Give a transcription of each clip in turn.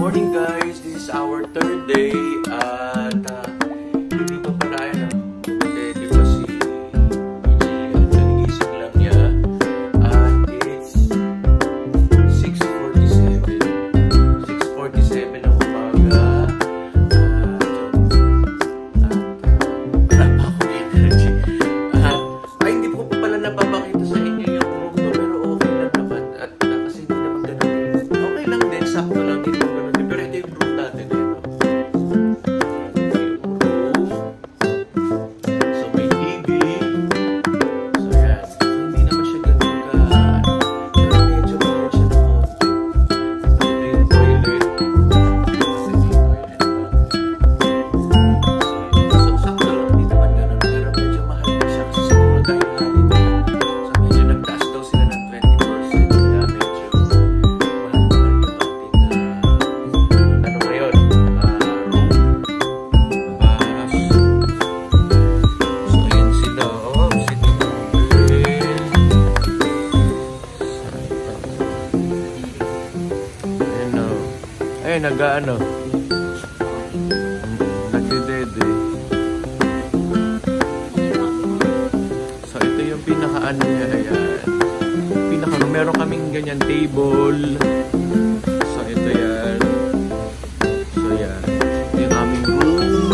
morning guys, this is our third day at hindi pa pala yan kasi di ba si nagising lang niya at it's 6:47 ng umaga at wala pa akong energy ay hindi ko pa pala napapakita sa inyo yung room ko pero okay lang naman at kasi hindi naman ganun okay lang din, sakto lang din pero ito yung room natin eh, no? So may TV, so yan, hindi naman siya ganun ka pero medyo meron siya na konti. Ito yung toilet kasi may toilet lang so sakto lang, hindi naman ganun pero medyo mahal na siya kasi siguro dahil holiday so medyo nagtaas daw sila ng 20% kaya medyo mahal yung ating ano ngayon, room. So ayan sila, sitting room. Ayan o. Ayun, nag-ano. Nagdedede. So ito yung pinaka-ano niya, ayan. Meron kaming ganyan table. So ito yan. So yan. Ito yung aming room.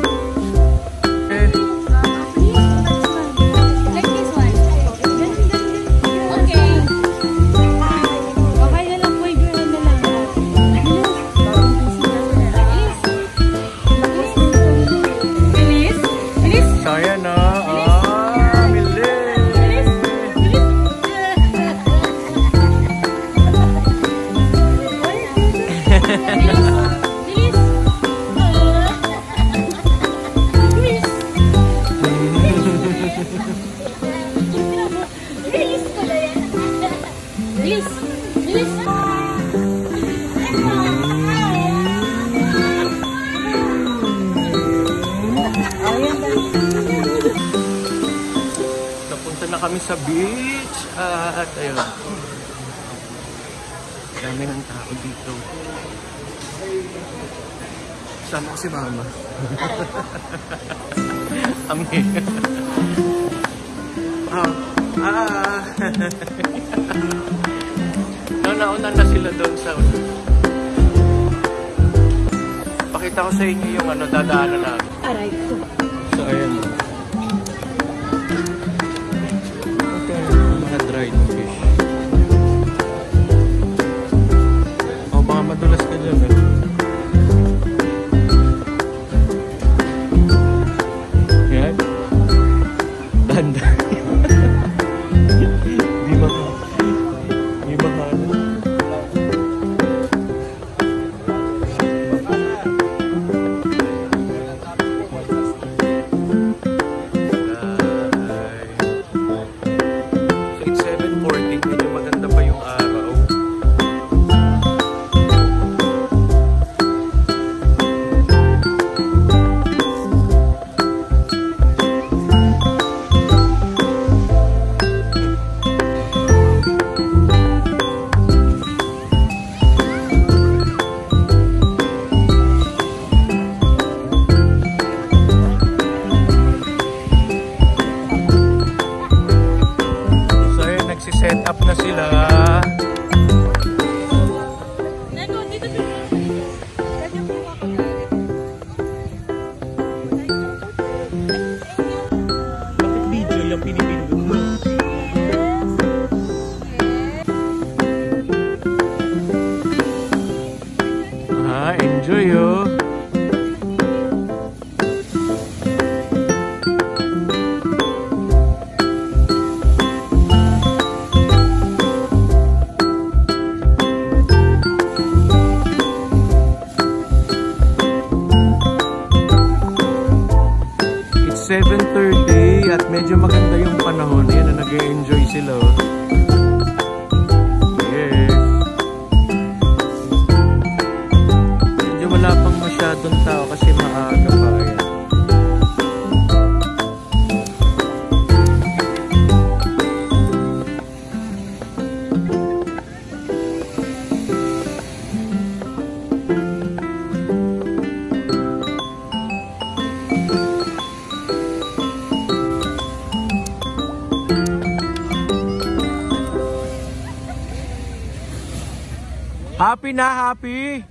Like this one. Okay. Okay na lang po, i-join na lang. Bilis? Bilis? So ayan o. Napunta na kami sa beach at ayun. Dami ng tao dito. Sama ko si mama. Ami. Nauna na sila doon sa pakita ko sa inyo yung ano, dadaanan namin. Aray ko. So ayan. Okay, mga dried fish. Oh, baka madulas ka dyan eh. Yan. Tanda. Di ba ka? Di ba ka? So it's 7:40, medyo maganda pa yung araw. Set up na sila. Bakit video lang pinipindot mo? Enjoy oh. It's 7:30 at medyo maganda yung panahon. Yan na nag-enjoy sila. Yes. Medyo wala pang masyadong tao kasi maaga pa. Yan. Happy na, happy!